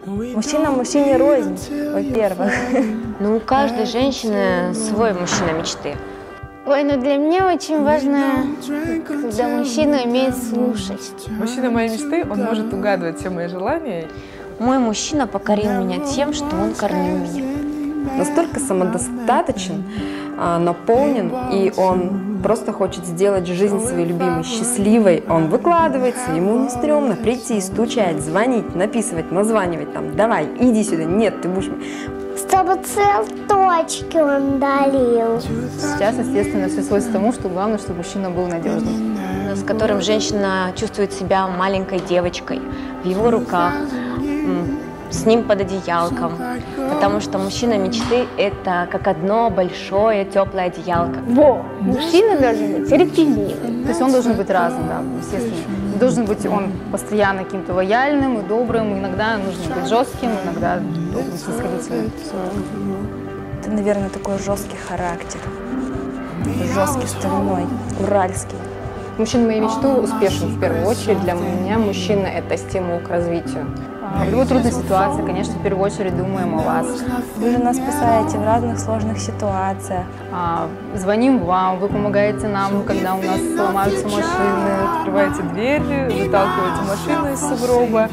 Мужчина мужчине рознь, во-первых. Ну, у каждой женщины свой мужчина мечты. Ой, ну для меня очень важно, когда мужчина умеет слушать. Мужчина моей мечты, он может угадывать все мои желания. Мой мужчина покорил меня тем, что он кормил меня. Настолько самодостаточен, наполнен, и он просто хочет сделать жизнь своей любимой счастливой. Он выкладывается, ему не стрёмно прийти, стучать, звонить, написывать, названивать, там, давай, иди сюда, нет, ты будешь... Чтобы цветочки он дарил. Сейчас, естественно, все сводится к тому, что главное, чтобы мужчина был надежным. С которым женщина чувствует себя маленькой девочкой в его руках, с ним под одеялком. Потому что мужчина мечты – это как одно большое теплое одеялко. Во! Мужчина должен быть терпеливым. То есть он должен быть разным, да, естественно. Должен быть он постоянно каким-то лояльным и добрым. Иногда нужно быть жестким, иногда снисходительным. Это, наверное, такой жесткий характер. Жесткий, стальной, уральский. Мужчина моей мечты успешен в первую очередь. Для меня мужчина – это стимул к развитию. В любой трудной ситуации, конечно, в первую очередь думаем о вас. Вы же нас спасаете в разных сложных ситуациях. Звоним вам, вы помогаете нам, когда у нас сломаются машины. Открываете дверь, выталкиваете машину из сугроба,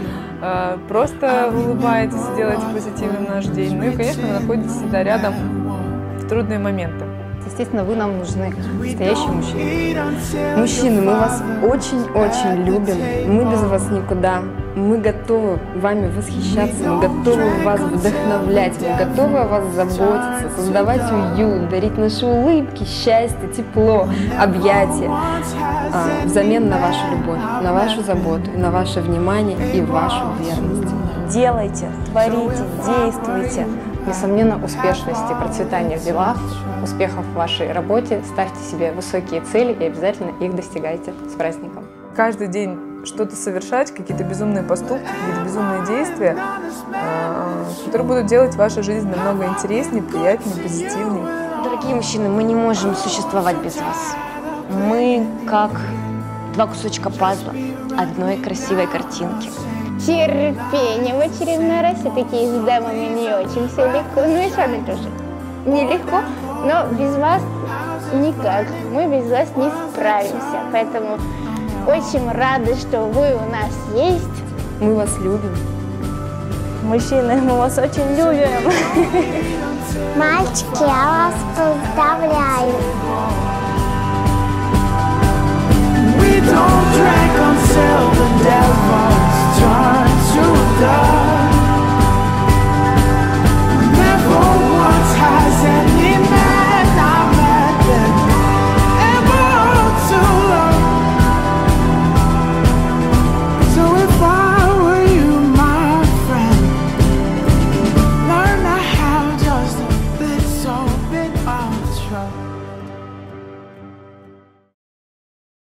просто улыбаетесь и делаете позитивным наш день. Ну и, конечно, вы находитесь всегда рядом в трудные моменты. Естественно, вы нам нужны, настоящие мужчины. Мужчины, мы вас очень-очень любим. Мы без вас никуда. Мы готовы вами восхищаться, мы готовы вас вдохновлять, мы готовы о вас заботиться, создавать уют, дарить наши улыбки, счастье, тепло, объятия взамен на вашу любовь, на вашу заботу, на ваше внимание и вашу верность. Делайте, творите, действуйте. Несомненно, успешности, процветания в делах, успехов в вашей работе. Ставьте себе высокие цели и обязательно их достигайте. С праздником! Каждый день что-то совершать, какие-то безумные поступки, какие-то безумные действия, которые будут делать вашу жизнь намного интереснее, приятнее, позитивнее. Дорогие мужчины, мы не можем существовать без вас. Мы как два кусочка пазла одной красивой картинки. Терпение. В очередной раз все-таки с дамами не очень все легко. Ну и с вами тоже нелегко, но без вас никак. Мы без вас не справимся. Поэтому очень рады, что вы у нас есть. Мы вас любим. Мужчины, мы вас очень любим. Мальчики, я вас поздравляю. We don't drag on.